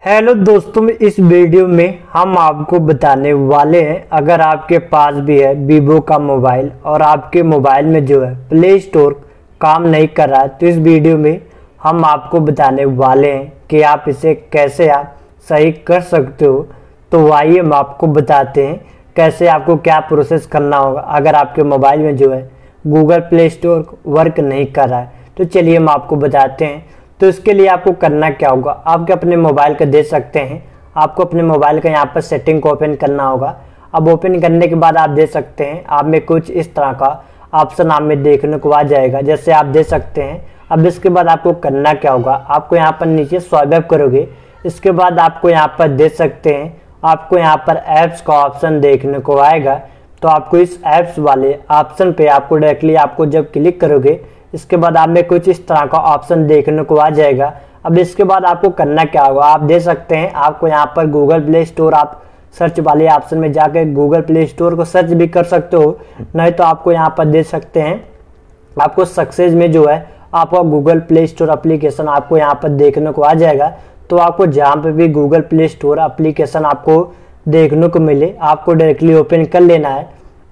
Hello दोस्तों, इस video में हम आपको बताने वाले हैं, अगर आपके पास भी है वीवो का मोबाइल और आपके मोबाइल में जो है प्ले स्टोर काम नहीं कर रहा है, तो इस वीडियो में हम आपको बताने वाले हैं कि आप इसे कैसे आप सही कर सकते हो। तो आइए हम आपको बताते हैं कैसे आपको क्या प्रोसेस करना होगा अगर आपके मोबाइल में जो है गूगल प्ले स्टोर वर्क नहीं कर रहा है। तो चलिए हम आपको बताते हैं। तो इसके लिए आपको करना क्या होगा, आपके अपने मोबाइल का दे सकते हैं, आपको अपने मोबाइल का यहाँ पर सेटिंग को ओपन करना होगा। अब ओपन करने के बाद आप दे सकते हैं, आप में कुछ इस तरह का ऑप्शन आप में देखने को आ जाएगा, जैसे आप दे सकते हैं। अब इसके बाद आपको करना क्या होगा, आपको यहाँ पर नीचे स्वाइप करोगे, इसके बाद आपको यहाँ पर दे सकते हैं, आपको यहाँ पर ऐप्स का ऑप्शन देखने को आएगा। तो आपको इस ऐप्स वाले ऑप्शन पे आपको डायरेक्टली आपको जब क्लिक करोगे, इसके बाद आप में कुछ इस तरह का ऑप्शन देखने को आ जाएगा। अब इसके बाद आपको करना क्या होगा, आप दे सकते हैं, आपको यहाँ पर गूगल प्ले स्टोर आप सर्च वाले ऑप्शन में जाकर गूगल प्ले स्टोर को सर्च भी कर सकते हो, नहीं तो आपको यहाँ पर दे सकते हैं, आपको सक्सेस में जो है आपका गूगल प्ले स्टोर एप्लीकेशन आपको यहाँ पर देखने को आ जाएगा। तो आपको जहाँ पे भी गूगल प्ले स्टोर एप्लीकेशन आपको देखने को मिले, आपको डायरेक्टली ओपन कर लेना है।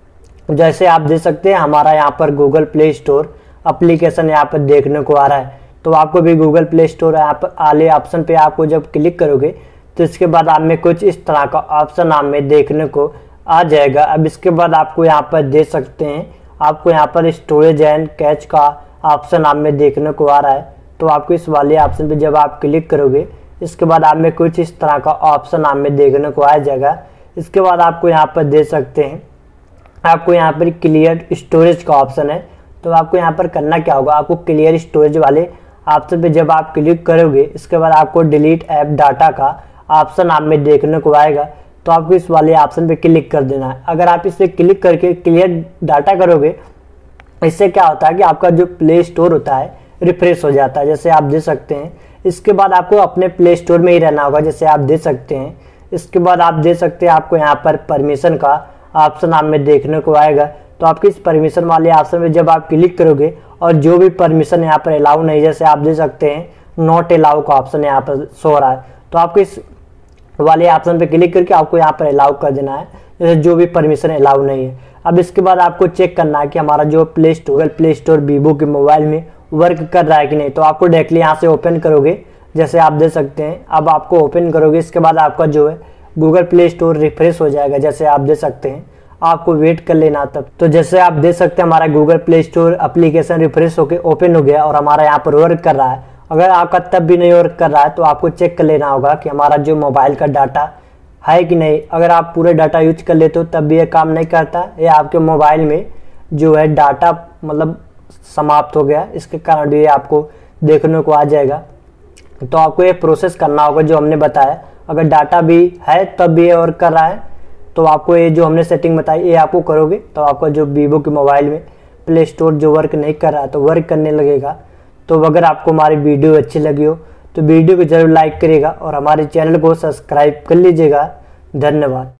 जैसे आप दे सकते हैं, हमारा यहाँ पर गूगल प्ले स्टोर एप्लीकेशन यहाँ पर देखने को आ रहा है, तो आपको भी गूगल प्ले स्टोर यहाँ पर आले ऑप्शन पे आपको जब क्लिक करोगे, तो इसके बाद आप में कुछ इस तरह का ऑप्शन आप में देखने को आ जाएगा। अब इसके बाद आपको यहाँ पर दे सकते हैं, आपको यहाँ पर स्टोरेज एंड कैच का ऑप्शन आप में देखने को आ रहा है। तो आपको इस वाले ऑप्शन पे जब आप क्लिक करोगे, इसके बाद आप में कुछ इस तरह का ऑप्शन आप में देखने को आ जाएगा। इसके बाद आपको यहाँ पर दे सकते हैं, आपको यहाँ पर क्लियर स्टोरेज का ऑप्शन है। तो आपको यहाँ पर करना क्या होगा, आपको क्लियर स्टोरेज वाले ऑप्शन पे जब आप क्लिक करोगे, इसके बाद आपको डिलीट ऐप डाटा का ऑप्शन आप में देखने को आएगा। तो आपको इस वाले ऑप्शन पे क्लिक कर देना है। अगर आप इस पे क्लिक करके क्लियर डाटा करोगे, इससे क्या होता है कि आपका जो प्ले स्टोर होता है रिफ्रेश हो जाता है, जैसे आप दे सकते हैं। इसके बाद आपको अपने प्ले स्टोर में ही रहना होगा, जैसे आप दे सकते हैं। इसके बाद आप दे सकते हैं, आपको यहाँ पर परमिशन का ऑप्शन आप में देखने को आएगा। तो आपकी इस परमिशन वाले ऑप्शन में जब आप क्लिक करोगे, और जो भी परमिशन यहाँ पर अलाउ नहीं, जैसे आप दे सकते हैं नॉट अलाउ का ऑप्शन यहाँ पर शो हो रहा है, तो आपको इस वाले ऑप्शन पे क्लिक करके आपको यहाँ पर अलाउ कर देना है, जैसे जो भी परमिशन अलाउ नहीं है। अब इसके बाद आपको चेक करना है कि हमारा जो प्ले स्टोर वीवो के मोबाइल में वर्क कर रहा है कि नहीं। तो आपको डायरेक्टली यहाँ से ओपन करोगे, जैसे आप दे सकते हैं। अब आपको ओपन करोगे, इसके बाद आपका जो है गूगल प्ले स्टोर रिफ्रेश हो जाएगा, जैसे आप दे सकते हैं। आपको वेट कर लेना तब। तो जैसे आप दे सकते हैं, हमारा Google Play Store application refresh होकर ओपन हो गया और हमारा यहाँ पर वर्क कर रहा है। अगर आपका तब भी नहीं वर्क कर रहा है, तो आपको चेक कर लेना होगा कि हमारा जो मोबाइल का डाटा है कि नहीं। अगर आप पूरे डाटा यूज कर लेते हो तब भी ये काम नहीं करता, या आपके मोबाइल में जो है डाटा मतलब समाप्त हो गया, इसके कारण भी ये आपको देखने को आ जाएगा। तो आपको ये प्रोसेस करना होगा जो हमने बताया। अगर डाटा भी है तब भी ये वर्क कर रहा है, तो आपको ये जो हमने सेटिंग बताई ये आपको करोगे, तो आपका जो वीवो के मोबाइल में प्ले स्टोर जो वर्क नहीं कर रहा है तो वर्क करने लगेगा। तो अगर आपको हमारी वीडियो अच्छी लगी हो तो वीडियो को जरूर लाइक करिएगा और हमारे चैनल को सब्सक्राइब कर लीजिएगा। धन्यवाद।